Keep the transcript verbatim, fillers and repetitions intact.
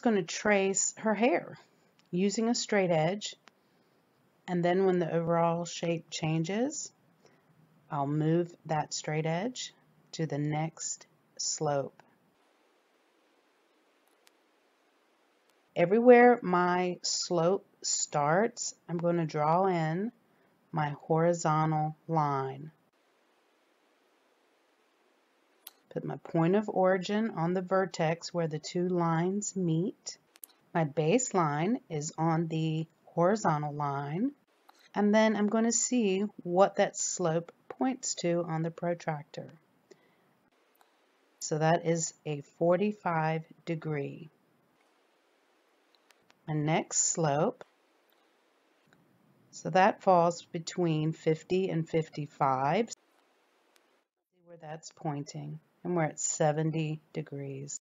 going to trace her hair using a straight edge, and then when the overall shape changes, I'll move that straight edge to the next slope. Everywhere my slope starts, I'm going to draw in my horizontal line. Put my point of origin on the vertex where the two lines meet. My baseline is on the horizontal line, and then I'm going to see what that slope points to on the protractor. So that is a forty-five degree. My next slope, so that falls between fifty and fifty-five. See where that's pointing, and we're at seventy degrees.